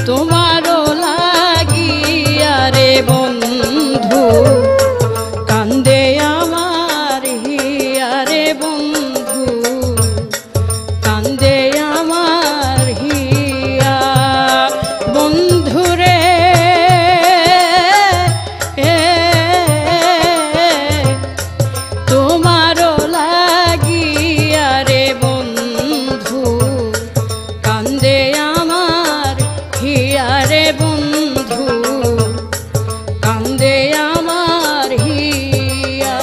তোমারও লাগিয়া রে বন্ধু কান্দে আমার হিয়া রে বন্ধু কান্দে আমার হিয়া বন্ধু রে তোমারও লাগিয়া রে বন্ধু কান্দে আমার হিয়া রে বন্ধু কান্দে আমার হিয়া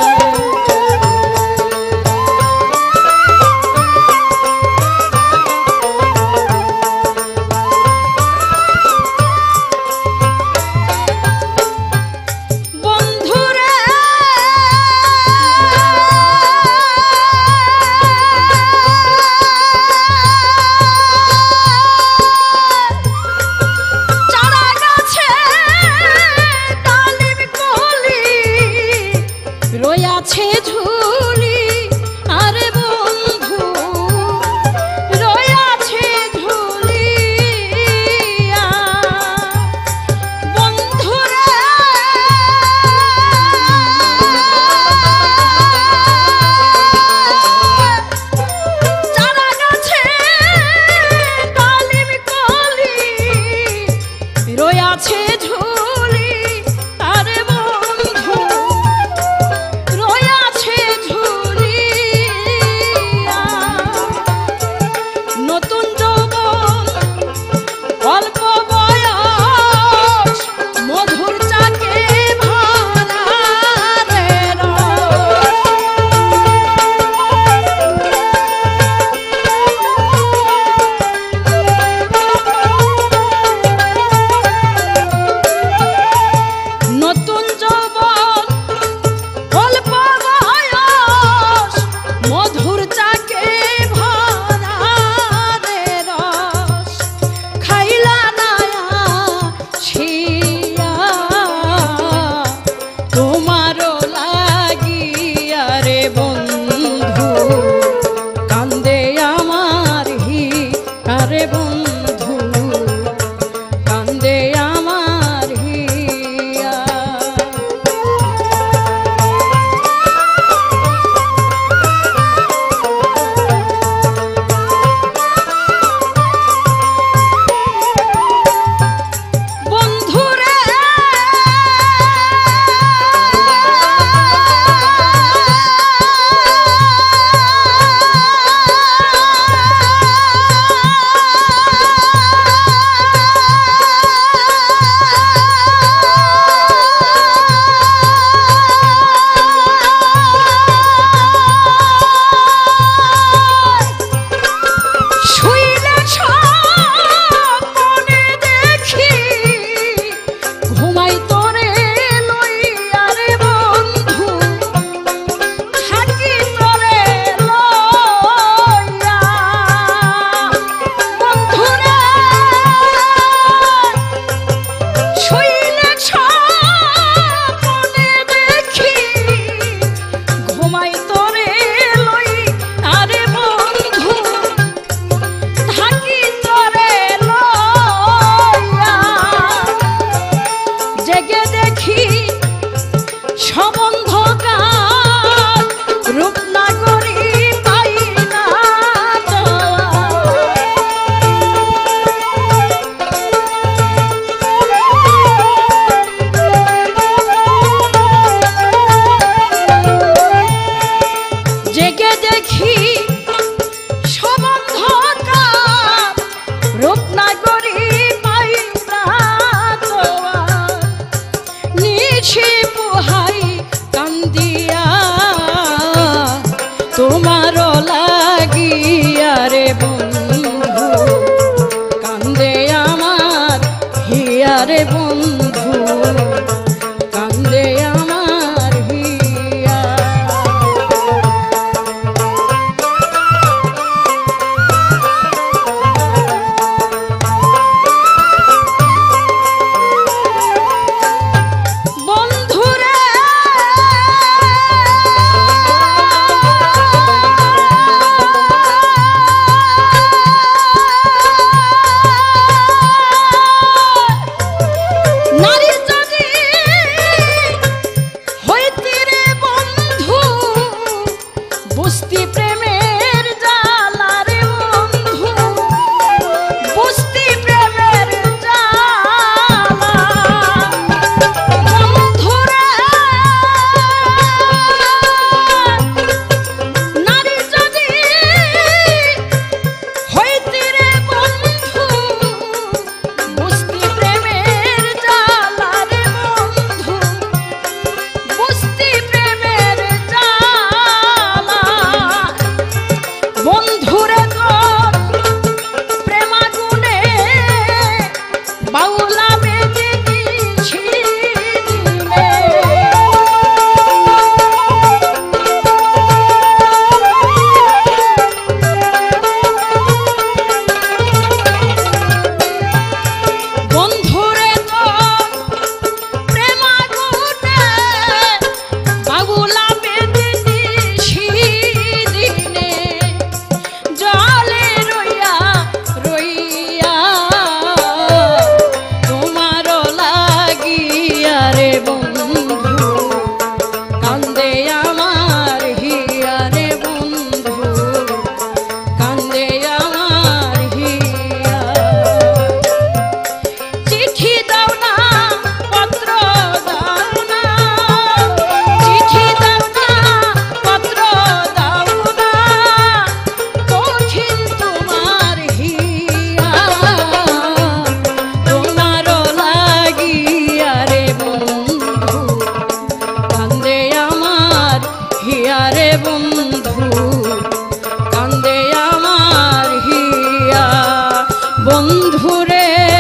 বন্ধুরে চারা গাছে ডালিম কলি রয়াছে ঝুলি আরে বন্ধু রয়াছে ঝুলি বন্ধুরে চারা গাছে ডালিম কলি রয়াছে ঝুলি আরে বন্ধু রয়াছে ঝুলি নতুন যৌবন অল্প বয়স মধুর চাকে ভরা রে নতুন যৌবন অল্প বয়স মধুর চাকে ভরা রে রস খাইলা নায়া ছিয়া তোমারও লাগিয়া রে বন্ধু কান্দে আমার হিয়া রে বন্ধু কান্দে আমার হিয়া বন্ধুরে রে